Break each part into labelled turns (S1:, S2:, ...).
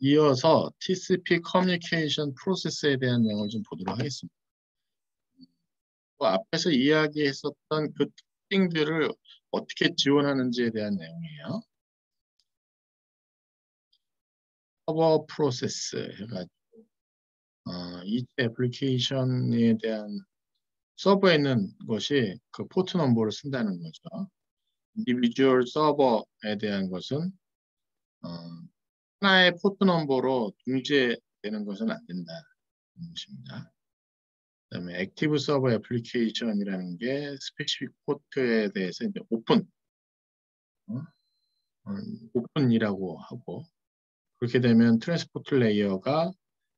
S1: 이어서 TCP 커뮤니케이션 프로세스에 대한 내용을 좀 보도록 하겠습니다. 앞에서 이야기했었던 그 특징들을 어떻게 지원하는지에 대한 내용이에요. 서버 프로세스 해가지고 이 애플리케이션에 대한 서버에 있는 것이 그 포트 넘버를 쓴다는 거죠. 인디비주얼 서버에 대한 것은 하나의 포트 넘버로 등재되는 것은 안 된다는 것입니다. 그다음에 액티브 서버 애플리케이션이라는 게 스페시픽 포트에 대해서 이제 오픈이라고 하고, 그렇게 되면 트랜스포트 레이어가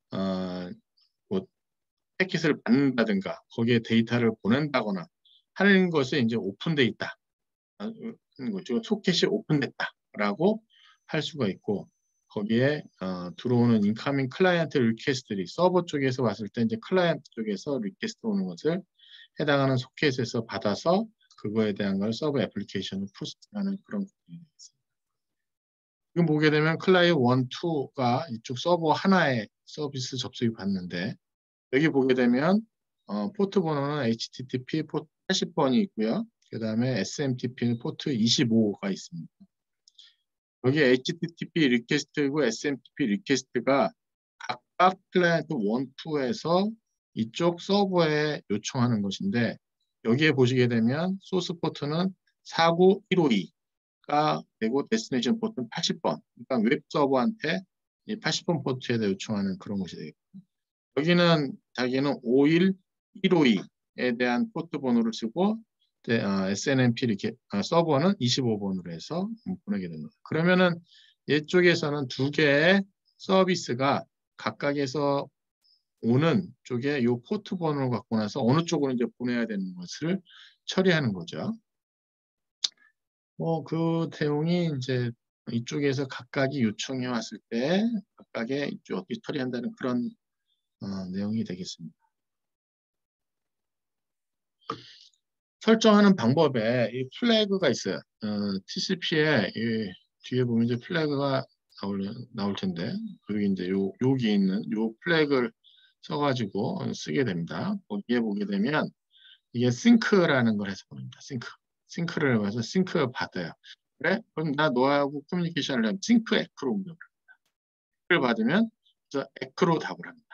S1: 뭐 패킷을 받는다든가 거기에 데이터를 보낸다거나 하는 것이 이제 오픈돼 있다. 거죠. 소켓이 오픈됐다라고 할 수가 있고, 거기에 들어오는 인커밍 클라이언트 리퀘스트들이 서버 쪽에서 왔을 때 이제 클라이언트 쪽에서 리퀘스트 오는 것을 해당하는 소켓에서 받아서 그거에 대한 걸 서버 애플리케이션을 푸시하는 그런 부분이 있습니다. 지금 보게 되면 클라이언트 1, 2가 이쪽 서버 하나의 서비스 접속이 받는데, 여기 보게 되면 포트 번호는 HTTP 포트 80번이 있고요. 그 다음에 SMTP는 포트 25가 있습니다. 여기 HTTP 리퀘스트이고 SMTP 리퀘스트가 각각 클라이언트 1, 2에서 이쪽 서버에 요청하는 것인데, 여기에 보시게 되면 소스 포트는 49152가 되고 데스티네이션 포트는 80번. 그러니까 웹 서버한테 80번 포트에 요청하는 그런 것이 되겠고, 여기는 자기는 51152에 대한 포트 번호를 쓰고 SNMP 이렇게 서버는 25번으로 해서 보내게 됩니다. 그러면은 이쪽에서는 두 개의 서비스가 각각에서 오는 쪽에 이 포트 번호를 갖고 나서 어느 쪽으로 이제 보내야 되는 것을 처리하는 거죠. 그 내용이 이제 이쪽에서 각각이 요청해 왔을 때 각각의 이쪽 어떻게 처리한다는 그런 내용이 되겠습니다. 설정하는 방법에 이 플래그가 있어요. TCP에 뒤에 보면 이제 플래그가 나올 텐데, 여기 이제 여기 있는 요 플래그를 써가지고 쓰게 됩니다. 거기에 보게 되면 이게 싱크라는 걸 해서 보입니다. 싱크를 해서 싱크 받아요. 그래? 그럼 나 너하고 커뮤니케이션을 하면 싱크 에크로 옮겨버립니다. 를 받으면 저 에크로 답을 합니다.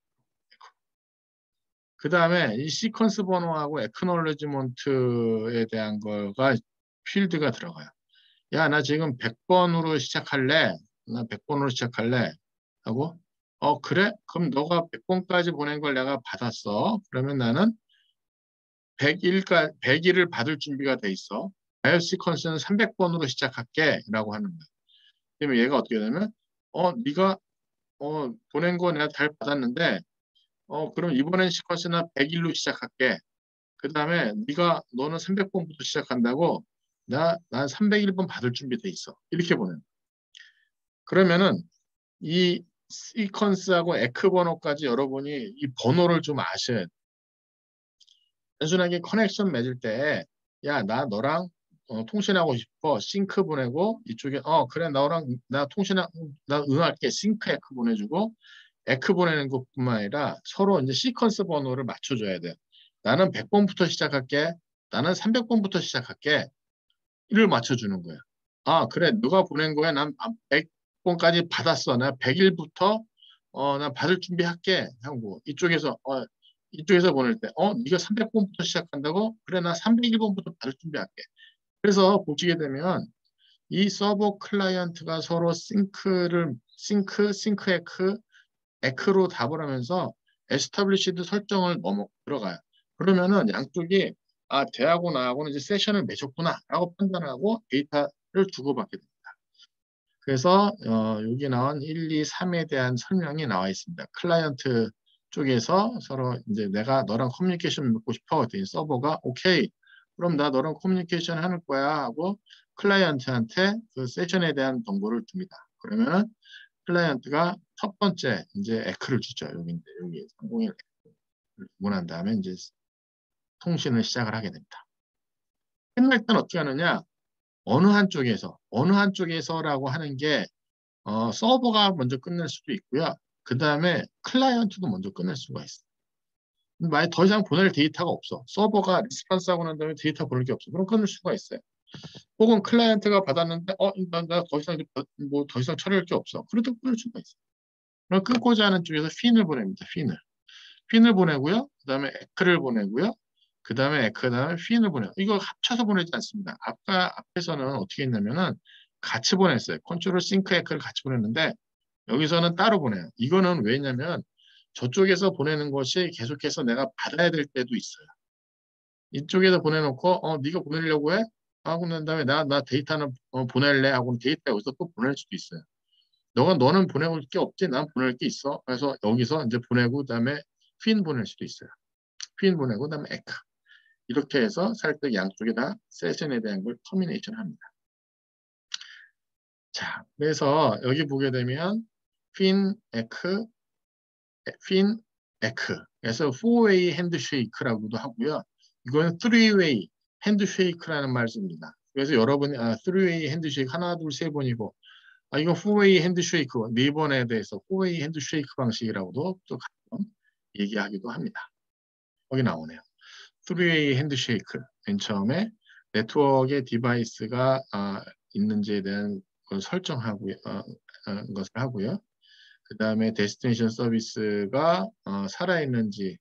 S1: 그 다음에 이 시퀀스 번호하고 액노레지먼트에 대한 거가 필드가 들어가요. 야, 나 지금 100번으로 시작할래? 나 100번으로 시작할래? 하고, 그래? 그럼 너가 100번까지 보낸 걸 내가 받았어. 그러면 나는 100일을 받을 준비가 돼 있어. 다이얼 시퀀스는 300번으로 시작할게. 라고 하는 거야. 그러면 얘가 어떻게 되냐면, 네가 보낸 거 내가 잘 받았는데, 그럼 이번엔 시퀀스나 100일로 시작할게. 그 다음에 너는 300번부터 시작한다고, 난 301번 받을 준비돼 있어. 이렇게 보내는 거야. 그러면은 이 시퀀스하고 에크 번호까지 여러분이 이 번호를 좀 아셔야 돼. 단순하게 커넥션 맺을 때, 야, 나 너랑 통신하고 싶어. 싱크 보내고, 이쪽에, 그래, 나 응할게. 싱크 에크 보내주고, 에크 보내는 것뿐만 아니라 서로 이제 시퀀스 번호를 맞춰줘야 돼. 나는 100번부터 시작할게. 나는 300번부터 시작할게. 이를 맞춰주는 거야. 그래. 누가 보낸 거야? 난 100번까지 받았어. 나 100일부터 난 받을 준비할게. 하고 이쪽에서 보낼 때 네가 300번부터 시작한다고? 그래. 나 301번부터 받을 준비할게. 그래서 보시게 되면 이 서버 클라이언트가 서로 에크로 답을 하면서 에스타블리시드 설정을 들어가요. 그러면은 양쪽이 대하고 나하고는 이제 세션을 맺었구나 라고 판단하고 데이터를 주고받게 됩니다. 그래서 여기 나온 1, 2, 3에 대한 설명이 나와 있습니다. 클라이언트 쪽에서 서로 이제 내가 너랑 커뮤니케이션 맺고 싶어. 그랬더니 서버가 오케이. 그럼 나 너랑 커뮤니케이션 하는 거야 하고 클라이언트한테 그 세션에 대한 정보를 줍니다. 그러면 클라이언트가 첫 번째 이제 에크를 주죠. 여기 301 에크를 주고 난 다음에 이제 통신을 시작을 하게 됩니다. 끝날 땐 어떻게 하느냐? 어느 한쪽에서라고 하는 게 서버가 먼저 끝낼 수도 있고요. 그 다음에 클라이언트도 먼저 끝낼 수가 있어요. 만약 더 이상 보낼 데이터가 없어. 서버가 리스폰스 하고 난 다음에 데이터 보낼 게 없어. 그럼 끊을 수가 있어요. 혹은 클라이언트가 받았는데 나 더 이상 뭐 더 이상 처리할 게 없어. 그래도 끊을 수가 있어. 그럼 끊고자 하는 쪽에서 핀을 보냅니다. 핀을 보내고요. 그다음에 에크를 보내고요. 그다음에 에크 다음에 핀을 보내요. 이거 합쳐서 보내지 않습니다. 아까 앞에서는 어떻게 했냐면은 같이 보냈어요. 컨트롤 싱크 에크를 같이 보냈는데 여기서는 따로 보내요. 이거는 왜냐면 저쪽에서 보내는 것이 계속해서 내가 받아야 될 때도 있어요. 이쪽에서 보내놓고 네가 보내려고 해? 하고 난 다음에 나 데이터는 보낼래 하고 데이터 여기서 또 보낼 수도 있어요. 너는 보내올 게 없지? 난 보낼 게 있어. 그래서 여기서 이제 보내고 그다음에 핀 보낼 수도 있어요. 핀 보내고 그다음에 에크 이렇게 해서 살짝 양쪽에 다 세션에 대한 걸 터미네이션 합니다. 자, 그래서 여기 보게 되면 핀 에크 핀 에크 그래서 4-way 핸드쉐이크라고도 하고요. 이거는 3-way 핸드쉐이크라는 말 씁니다. 그래서 여러분이 3-way 핸드쉐이크 하나 둘 세 번이고 이건 4-way 핸드쉐이크 네 번에 대해서 4-way 핸드쉐이크 방식이라고도 또 가끔 얘기하기도 합니다. 거기 나오네요. 3-way 핸드쉐이크 맨 처음에 네트워크의 디바이스가 있는지에 대한 걸 설정하고요. 것을 하고요. 그 다음에 데스티네이션 서비스가 살아있는지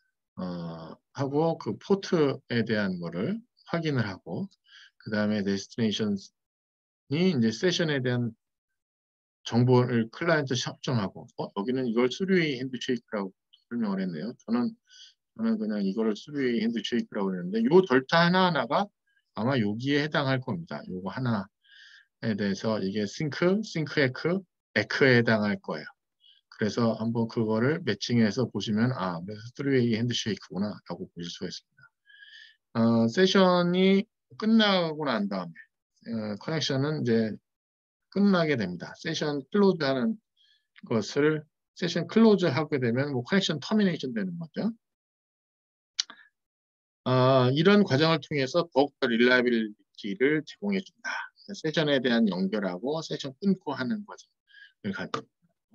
S1: 하고 그 포트에 대한 거를 확인을 하고 그 다음에 데스티네이션이 이제 세션에 대한 정보를 클라이언트 협정하고 여기는 이걸 3-way 핸드쉐이크라고 설명을 했네요. 저는 그냥 이거를 3-way 핸드쉐이크라고 했는데 요 절차 하나하나가 아마 여기에 해당할 겁니다. 요거 하나에 대해서 이게 싱크 에크에 해당할 거예요. 그래서 한번 그거를 매칭해서 보시면 그래서 3-way 핸드쉐이크구나 라고 보실 수가 있습니다. 세션이 끝나고 난 다음에 커넥션은 이제 끝나게 됩니다. 세션 클로즈 하는 것을 세션 클로즈 하게 되면 뭐 커넥션 터미네이션 되는 거죠. 이런 과정을 통해서 더욱더 릴라이빌리티를 제공해 준다. 세션에 대한 연결하고 세션 끊고 하는 과정을 가지고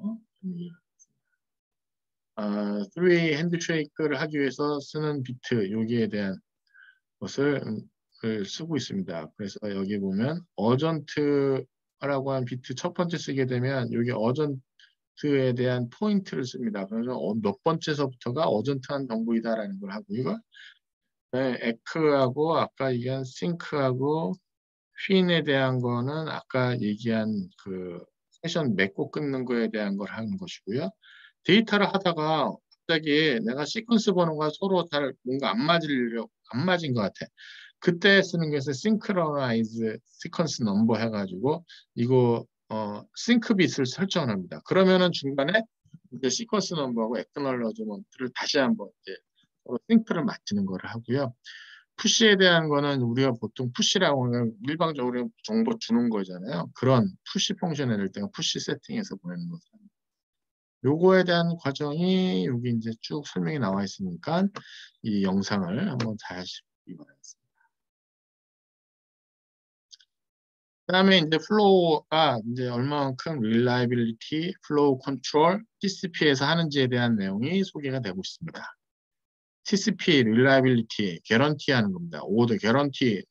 S1: 3-way 핸드쉐이크를 하기 위해서 쓰는 비트 여기에 대한 것을 쓰고 있습니다. 그래서 여기 보면 어전트라고 한 비트 첫 번째 쓰게 되면 여기 어전트에 대한 포인트를 씁니다. 그래서 몇 번째서부터가 어전트한 정보이다라는 걸 하고요. 네, 에크하고 아까 얘기한 싱크하고 핀에 대한 거는 아까 얘기한 그 세션 맺고 끊는 거에 대한 걸 하는 것이고요. 데이터를 하다가 갑자기 내가 시퀀스 번호가 서로 잘 뭔가 안 맞은 것 같아. 그때 쓰는 것은 synchronize sequence number 해가지고 이거 싱크 bit을 설정을 합니다. 그러면은 중간에 이제 시퀀스 넘버하고 액널러지먼트를 다시 한번 이제 서로 싱크를 맞추는 거를 하고요. 푸시에 대한 거는 우리가 보통 푸시라고 하면 일방적으로 정보 주는 거잖아요. 그런 푸시 펑션을 낼 때가 푸시 세팅에서 보내는 거죠. 요거에 대한 과정이 여기 이제 쭉 설명이 나와 있으니까 이 영상을 한번 다시 보기 바라겠습니다. 그다음에 이제 플로우가 이제 얼마만큼 reliability, flow control, TCP에서 하는지에 대한 내용이 소개가 되고 있습니다. TCP, reliability, 개런티 하는 겁니다. 오더 개런티,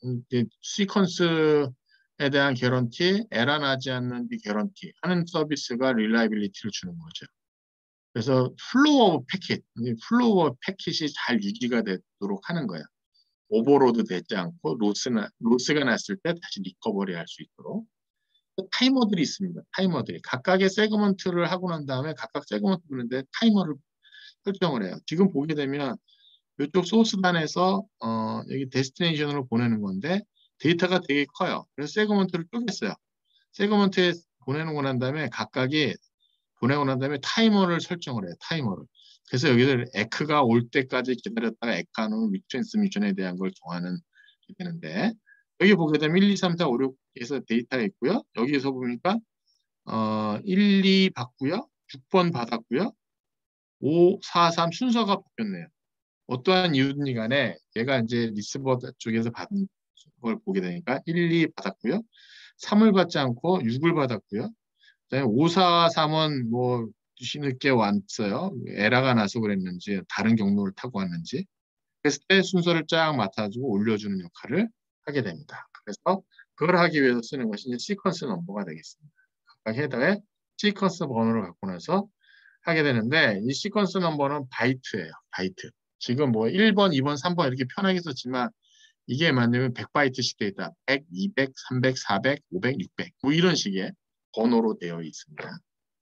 S1: 시퀀스에 대한 개런티, 에러 나지 않는 디 개런티 하는 서비스가 reliability를 주는 거죠. 그래서 플로우 오브 패킷이 잘 유지가 되도록 하는 거예요. 오버로드 되지 않고 로스가 났을 때 다시 리커버리 할 수 있도록. 타이머들이 있습니다. 타이머들이 각각의 세그먼트를 하고 난 다음에 각각 세그먼트 보는데 타이머를 설정을 해요. 지금 보게 되면 이쪽 소스단에서 여기 데스티네이션으로 보내는 건데 데이터가 되게 커요. 그래서 세그먼트를 쪼갰어요. 세그먼트에 보내는 난 다음에 각각이 보내고 난 다음에 타이머를 설정을 해요. 타이머를. 그래서 여기서 에크가 올 때까지 기다렸다가 에크하는 위트랜스미션에 대한 걸 정하는 게 되는데 여기 보게 되면 1, 2, 3, 4, 5, 6에서 데이터가 있고요. 여기서 보니까 1, 2 받고요. 6번 받았고요. 5, 4, 3 순서가 바뀌었네요. 어떠한 이유든지 간에 얘가 이제 리스버 쪽에서 받은 걸 보게 되니까 1, 2 받았고요. 3을 받지 않고 6을 받았고요. 5431은 뭐 뒤늦게 왔어요. 에러가 나서 그랬는지 다른 경로를 타고 왔는지. 그랬을 때 순서를 쫙 맡아주고 올려주는 역할을 하게 됩니다. 그래서 그걸 하기 위해서 쓰는 것이 이제 시퀀스 넘버가 되겠습니다. 각각 헤더에 시퀀스 번호를 갖고 나서 하게 되는데 이 시퀀스 넘버는 바이트예요. 바이트. 지금 뭐 1번, 2번, 3번 이렇게 편하게 썼지만 이게 만약에 100바이트씩 되어 있다. 100, 200, 300, 400, 500, 600 뭐 이런 식의 번호로 되어 있습니다.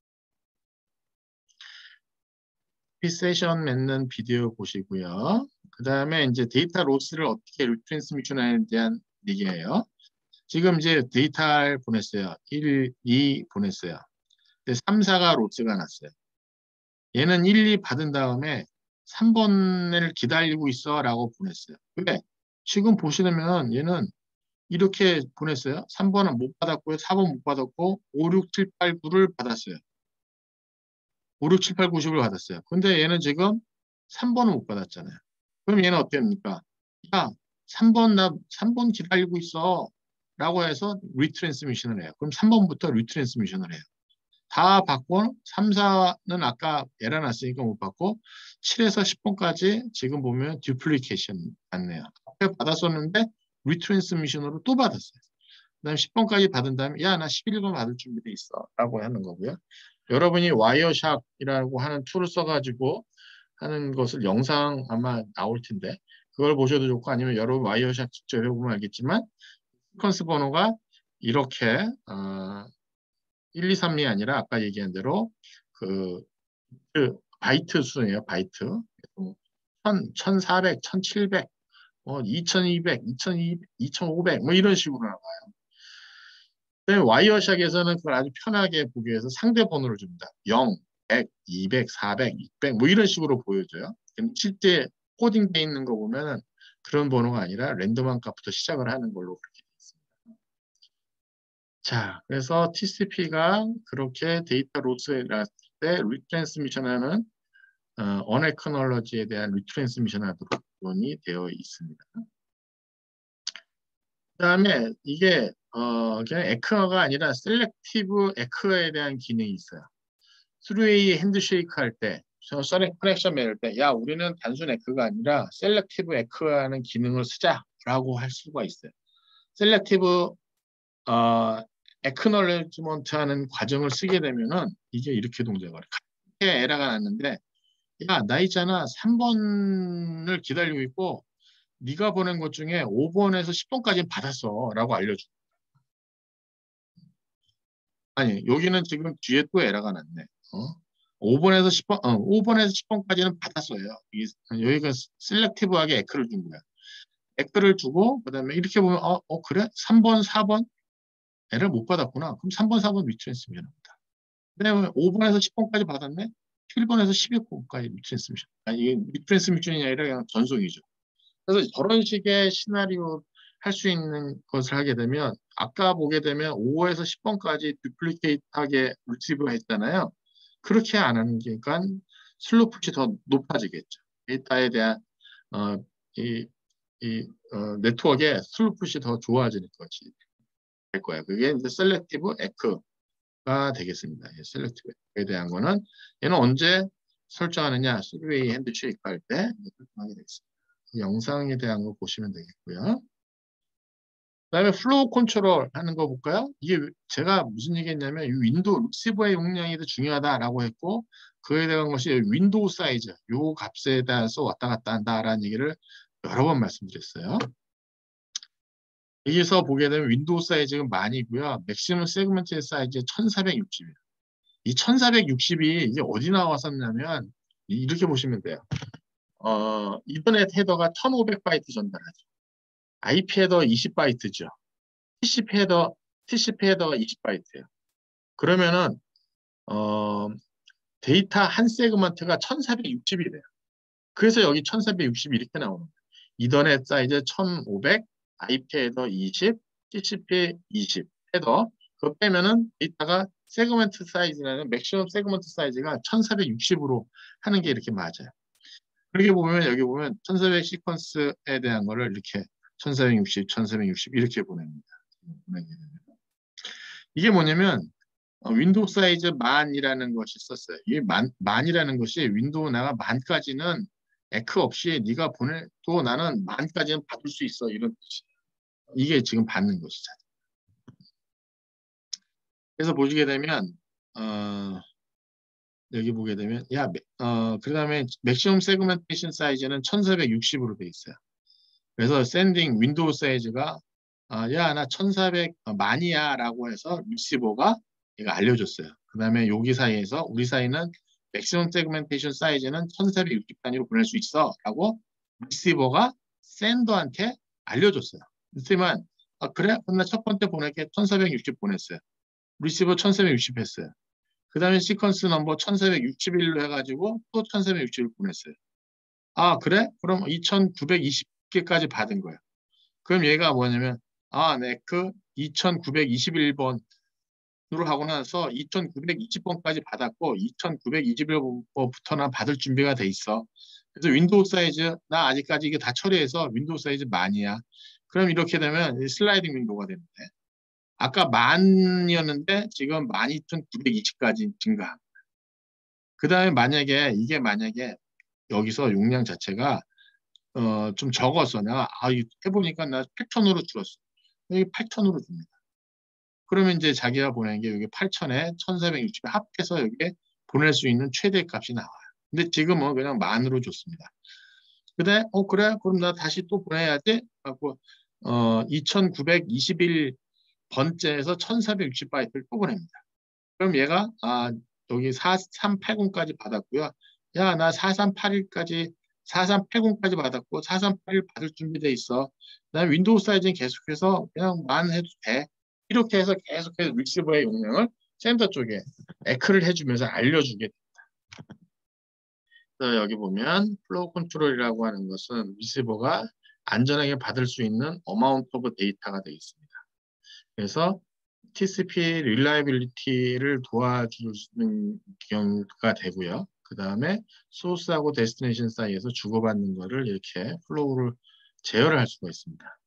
S1: 세션 맺는 비디오 보시고요. 그 다음에 이제 데이터 로스를 어떻게 리트랜스미션에 대한 얘기예요. 지금 이제 데이터를 보냈어요. 1, 2 보냈어요. 근데 3, 4가 로스가 났어요. 얘는 1, 2 받은 다음에 3번을 기다리고 있어 라고 보냈어요. 왜? 지금 보시면 얘는 이렇게 보냈어요. 3번은 못 받았고요. 4번 못 받았고 5, 6, 7, 8, 9를 받았어요. 5, 6, 7, 8, 9, 10을 받았어요. 근데 얘는 지금 3번은 못 받았잖아요. 그럼 얘는 어떻게 합니까? 야, 3번 기다리고 있어. 라고 해서 리트랜스미션을 해요. 그럼 3번부터 리트랜스미션을 해요. 다 받고 3, 4는 아까 에러 났으니까 못 받고 7에서 10번까지 지금 보면 듀플리케이션 받네요. 앞에 받았었는데 리트랜스미션으로 또 받았어요. 그다음 10번까지 받은 다음에 야, 나 11번 받을 준비돼 있어. 라고 하는 거고요. 여러분이 와이어샥이라고 하는 툴을 써가지고 하는 것을 영상 아마 나올 텐데 그걸 보셔도 좋고 아니면 여러분 와이어샥 직접 해보면 알겠지만 시퀀스 번호가 이렇게 1, 2, 3이 아니라 아까 얘기한 대로 그, 바이트 수예요. 바이트. 1400, 1700, 2200, 2200, 2500 뭐 이런 식으로 나와요. 그다음에 와이어샥에서는 그걸 아주 편하게 보기 위해서 상대 번호를 줍니다. 0, 100, 200, 400, 600 뭐 이런 식으로 보여줘요. 실제 코딩돼 있는 거 보면은 그런 번호가 아니라 랜덤한 값부터 시작을 하는 걸로 그렇게 돼 있습니다. 자, 그래서 TCP가 그렇게 데이터 로스에 났을 때 리트랜스미션하는 언에크놀러지에 대한 리트랜스미션 하도록 지원이 되어 있습니다. 그다음에 이게 그냥 에크어가 아니라 셀렉티브 에크어에 대한 기능이 있어요. 3way 핸드쉐이크 할 때, 커넥션 매일 때, 야, 우리는 단순 에크가 아니라 셀렉티브 에크어하는 기능을 쓰자라고 할 수가 있어요. 셀렉티브 에크놀리지먼트 하는 과정을 쓰게 되면은 이게 이렇게 동작을 해요. 같게 에러가 났는데, 야, 나 있잖아. 3번을 기다리고 있고, 네가 보낸 것 중에 5번에서 10번까지는 받았어. 라고 알려줘. 아니, 여기는 지금 뒤에 또 에러가 났네. 5번에서 10번, 5번에서 10번까지는 받았어요. 여기가 셀렉티브하게 에크를 준 거야. 에크를 주고, 그 다음에 이렇게 보면, 그래? 3번, 4번? 에러 못 받았구나. 그럼 3번, 4번 리트랜스미션합니다. 그다음에 5번에서 10번까지 받았네? 7번에서 12번까지 리트랜스미션. 아니, 이게 리트랜스미션이 아니라 그냥 전송이죠. 그래서 저런 식의 시나리오 할 수 있는 것을 하게 되면 아까 보게 되면 5에서 10번까지 듀플리케이트하게 리트리브 했잖아요. 그렇게 안 하는 게니까 슬로우 푸시 더 높아지겠죠. 데이터에 대한 어, 이, 네트워크의 슬로우 푸시 더 좋아지는 것이 될 거예요. 그게 이제 셀렉티브 에크가 되겠습니다. 셀렉티브 에크에 대한 거는 얘는 언제 설정하느냐, 3way 핸드쉐이크 할 때 설정하게 되겠습니다. 영상에 대한 거 보시면 되겠고요. 그다음에 플로우 컨트롤 하는 거 볼까요? 이게 제가 무슨 얘기했냐면 이 윈도우 리시버의 용량이 더 중요하다라고 했고 그에 대한 것이 윈도우 사이즈 요 값에 대해서 왔다 갔다 한다라는 얘기를 여러 번 말씀드렸어요. 여기서 보게 되면 윈도우 사이즈가 많이고요. 맥시멈 세그먼트 사이즈 1460이에요. 이 1460이 이제 어디 나왔었냐면 이렇게 보시면 돼요. 이더넷 헤더가 1500바이트 전달하죠. IP 헤더 20바이트죠. TCP 헤더가 20바이트예요. 그러면은 데이터 한 세그먼트가 1460이래요. 그래서 여기 1460이 이렇게 나오는 거예요. 이더넷 사이즈 1500, IP 헤더 20, TCP 20 헤더. 그거 빼면은 데이터가 세그먼트 사이즈라는 맥시멈 세그먼트 사이즈가 1460으로 하는 게 이렇게 맞아요. 그렇게 보면 여기 보면 1400 시퀀스에 대한 거를 이렇게 1460, 1460 이렇게 보냅니다. 이게 뭐냐면 윈도우 사이즈 만이라는 것이 썼어요. 이 만이라는 것이 윈도우 내가 만까지는 에크 없이 네가 보내도 나는 만까지는 받을 수 있어. 이런 뜻이에요. 이게 지금 받는 것이죠. 그래서 보시게 되면 어, 여기 보게 되면 그다음에 맥시멈 세그멘테이션 사이즈는 1460으로 돼 있어요. 그래서 샌딩 윈도우 사이즈가 야, 나 1400 만이야 라고 해서 리시버가 얘가 알려줬어요. 그다음에 여기 사이에서 우리 사이는 맥시멈 세그멘테이션 사이즈는 1460 단위로 보낼 수 있어 라고 리시버가 샌더한테 알려줬어요. 그렇지만 그래? 그럼 나 첫 번째 보낼게 1460 보냈어요. 리시버 1460 했어요. 그 다음에 시퀀스 넘버 1461로 해가지고 또 1460을 보냈어요. 그래? 그럼 2920개까지 받은 거예요. 그럼 얘가 뭐냐면 네크 2921번으로 하고 나서 2920번까지 받았고 2921번부터나 받을 준비가 돼 있어. 그래서 윈도우 사이즈 나 아직까지 이게 다 처리해서 윈도우 사이즈 만이야. 그럼 이렇게 되면 슬라이딩 윈도우가 되는데 아까 만이었는데 지금 12,920까지 증가. 그 다음에 만약에 여기서 용량 자체가 좀 적었어. 내가 해보니까 나 8천으로 줄었어. 여기 8천으로 줍니다. 그러면 이제 자기가 보낸 게 여기 8천에 1460에 합해서 여기에 보낼 수 있는 최대 값이 나와요. 근데 지금은 그냥 만으로 줬습니다. 그래? 그래? 그럼 나 다시 또 보내야지? 하고 2921번째에서 1460바이트를 또 보냅니다. 그럼 얘가 여기 4380까지 받았고요. 야, 나 4381까지 4380까지 받았고 4381 받을 준비돼 있어. 난 윈도우 사이즈는 계속해서 그냥 만 해도 돼. 이렇게 해서 계속해서 리시버의 용량을 센터 쪽에 에크를 해주면서 알려주게. 그래서 여기 보면 플로우 컨트롤이라고 하는 것은 리시버가 안전하게 받을 수 있는 어마운트 오브 데이터가 되어 있습니다. 그래서 TCP 릴라이빌리티를 도와주는 경우가 되고요. 그 다음에 소스하고 데스티네이션 사이에서 주고받는 거를 이렇게 플로우를 제어를 할 수가 있습니다.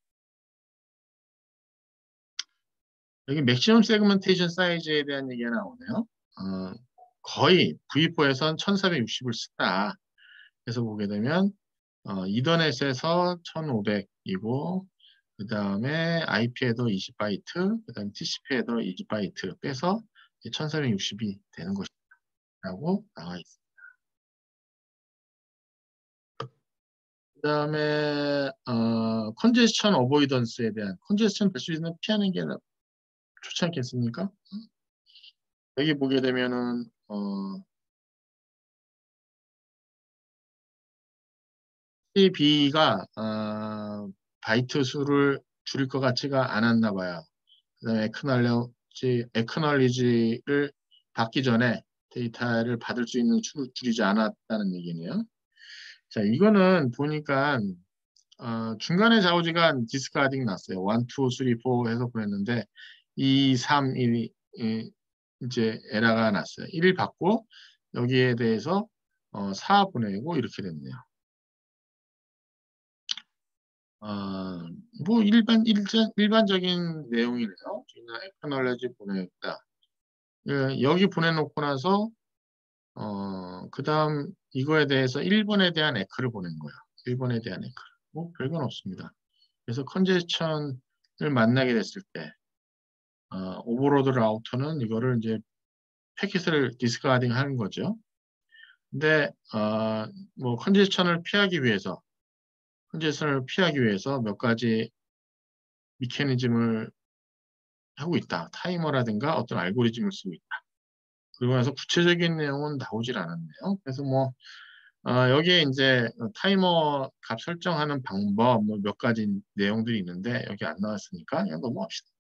S1: 여기 맥시멈 세그멘테이션 사이즈에 대한 얘기가 나오네요. 거의 V4에선 1460을 쓴다. 그래서 보게 되면 이더넷에서 1500이고 그 다음에 IP 헤더 20바이트, 그 다음에 TCP 헤더 20바이트 빼서 1460이 되는 것이라고 나와 있습니다. 그 다음에 컨제스천 어보이던스에 대한 컨제스천 될 수 있는 피하는 게 좋지 않겠습니까? 여기 보게 되면은 TB가 바이트 수를 줄일 것 같지가 않았나 봐요. 그다음에 에크널리지를 받기 전에 데이터를 받을 수 있는 수를 줄이지 않았다는 얘기네요. 자, 이거는 보니까 중간에 좌우지간 디스카딩 났어요. 1, 2, 3, 4 해서 보냈는데 2, 3, 1이 이제 에러가 났어요. 1 받고 여기에 대해서 4 보내고 이렇게 됐네요. 뭐 일반적인 내용이네요. 그냥 에크널리지 보냈다. 예, 여기 보내놓고 나서 그 다음 이거에 대해서 1번에 대한 에크를 보낸 거예요. 1번에 대한 에크. 뭐 별건 없습니다. 그래서 컨제스천을 만나게 됐을 때 오버로드 라우터는 이거를 이제 패킷을 디스카딩 하는 거죠. 근데 뭐 컨제스천을 피하기 위해서 몇 가지 미케니즘을 하고 있다. 타이머라든가 어떤 알고리즘을 쓰고 있다. 그리고 나서 구체적인 내용은 나오질 않았네요. 그래서 뭐 여기에 이제 타이머 값 설정하는 방법 뭐 몇 가지 내용들이 있는데 여기 안 나왔으니까 그냥 넘어갑시다.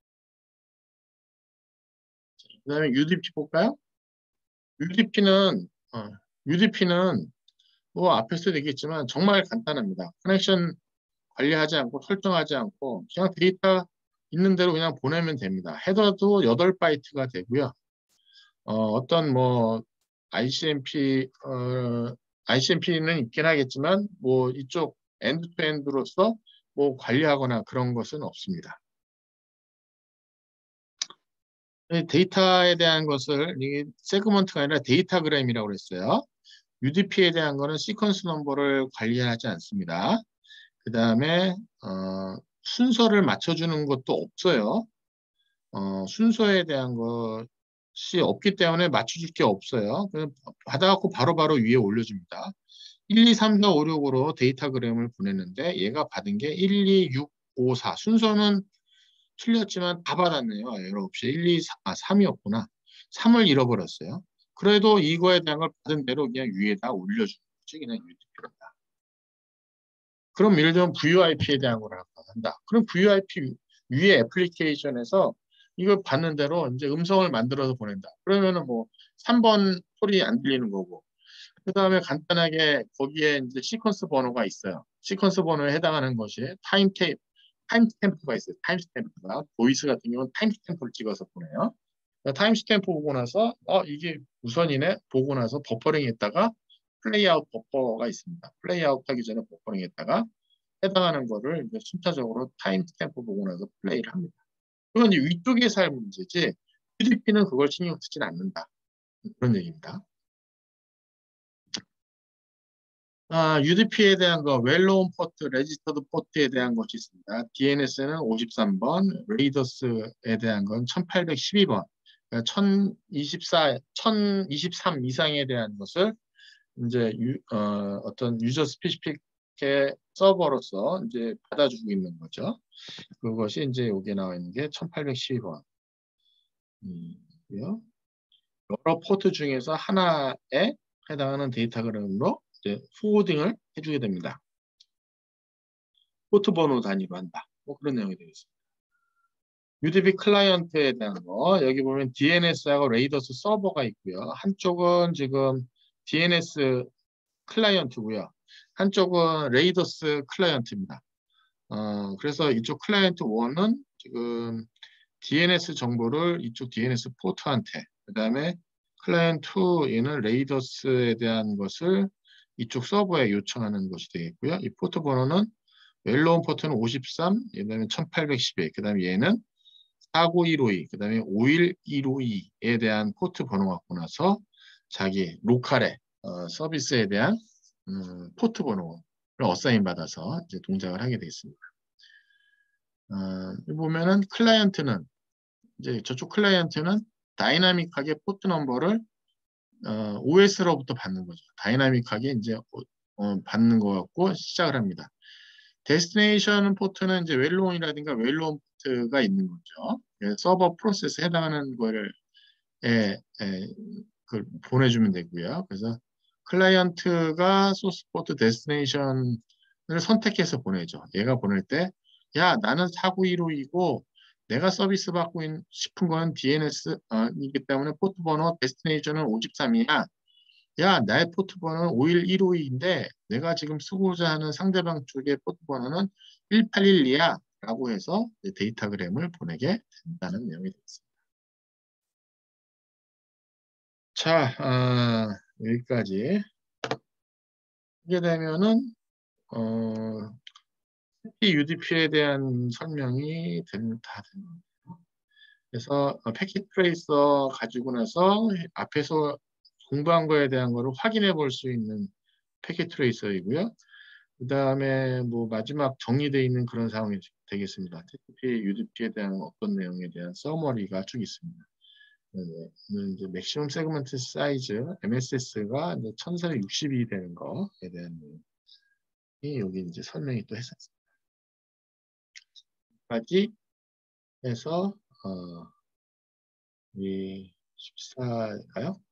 S1: 그다음에 UDP 볼까요? UDP는 UDP는 뭐 앞에서도 얘기했지만 정말 간단합니다. 커넥션 관리하지 않고 설정하지 않고 그냥 데이터 있는 대로 그냥 보내면 됩니다. 헤더도 8바이트가 되고요. 어떤 뭐 ICMP ICMP는 있긴 하겠지만 뭐 이쪽 엔드투엔드로서 뭐 관리하거나 그런 것은 없습니다. 이 데이터에 대한 것을 이게 세그먼트가 아니라 데이터그램이라고 그랬어요. UDP에 대한 거는 시퀀스 넘버를 관리하지 않습니다. 그 다음에 순서를 맞춰주는 것도 없어요. 순서에 대한 것이 없기 때문에 맞춰줄 게 없어요. 그냥 받아갖고 바로바로 위에 올려줍니다. 1, 2, 3, 4, 5, 6으로 데이터그램을 보냈는데 얘가 받은 게 1, 2, 6, 5, 4. 순서는 틀렸지만 다 받았네요. 에러 없이 1, 2, 3이었구나. 3을 잃어버렸어요. 그래도 이거에 대한 걸 받은 대로 그냥 위에다 올려주는 거지. 그냥 UDP입니다. 그럼 예를 들면 VoIP에 대한 걸 한다. 그럼 VoIP 위에 애플리케이션에서 이걸 받는 대로 이제 음성을 만들어서 보낸다. 그러면은 뭐 3번 소리 안 들리는 거고. 그 다음에 간단하게 거기에 이제 시퀀스 번호가 있어요. 시퀀스 번호에 해당하는 것이 타임스탬프가 있어요. 타임스탬프가. 보이스 같은 경우는 타임스탬프를 찍어서 보내요. 타임스탬프 보고 나서 이게 우선이네 보고 나서 버퍼링 했다가 플레이아웃 버퍼가 있습니다. 플레이아웃 하기 전에 버퍼링 했다가 해당하는 거를 이제 순차적으로 타임스탬프 보고 나서 플레이를 합니다. 그건 이제 위쪽에서 할 문제지 UDP는 그걸 신경 쓰진 않는다. 그런 얘기입니다. UDP에 대한 거, 웰노운 포트, 레지스터드 포트에 대한 것이 있습니다. DNS는 53번, 레이더스에 대한 건 1812번, 그러니까 1023 이상에 대한 것을 이제 어떤 유저 스페시픽의 서버로서 이제 받아주고 있는 거죠. 그것이 이제 여기에 나와 있는 게 1812번. 여러 포트 중에서 하나에 해당하는 데이터그램으로 이제 포워딩을 해주게 됩니다. 포트 번호 단위로 한다. 뭐 그런 내용이 되겠습니다. UDP 클라이언트에 대한 거 여기 보면 DNS하고 레이더스 서버가 있고요. 한쪽은 지금 DNS 클라이언트고요. 한쪽은 레이더스 클라이언트입니다. 그래서 이쪽 클라이언트 1은 지금 DNS 정보를 이쪽 DNS 포트한테, 그 다음에 클라이언트 2 얘는 레이더스에 대한 것을 이쪽 서버에 요청하는 것이 되겠고요. 이 포트 번호는 웰로운 포트는 53, 그다음에 1812, 그다음에 얘는 49152, 그다음에 51152에 대한 포트 번호 갖고 나서 자기 로컬의 서비스에 대한 포트 번호를 어사인 받아서 이제 동작을 하게 되겠습니다. 보면은 클라이언트는 이제 저쪽 클라이언트는 다이나믹하게 포트 넘버를 OS로부터 받는 거죠. 다이나믹하게 이제 받는 거 갖고 시작을 합니다. 데스티네이션 포트는 이제 웰론이라든가 웰론 포트가 있는 거죠. 서버 프로세스 해당하는 거를 그걸 보내주면 되고요. 그래서 클라이언트가 소스 포트 데스티네이션을 선택해서 보내죠. 얘가 보낼 때, 야, 나는 49152이고 내가 서비스 받고 싶은 건 DNS이기 때문에 포트 번호 데스티네이션은 53이야. 야, 나의 포트 번호는 51152인데 내가 지금 쓰고자 하는 상대방 쪽의 포트 번호는 1812야. 라고 해서 데이터그램을 보내게 된다는 내용이 되겠습니다. 자, 여기까지 하게 되면은 UDP에 대한 설명이 다 됩니다. 그래서 패킷 트레이서 가지고 나서 앞에서 공부한 거에 대한 거를 확인해 볼 수 있는 패킷 트레이서이고요. 그 다음에 뭐 마지막 정리되어 있는 그런 상황이 되겠습니다. TCP, UDP에 대한 어떤 내용에 대한 서머리가 쭉 있습니다. 이제 맥시멈 세그먼트 사이즈 MSS가 1462 되는 거에 대한 내용이 여기 이제 설명이 또 했었습니다. 까지 해서 이 14가요?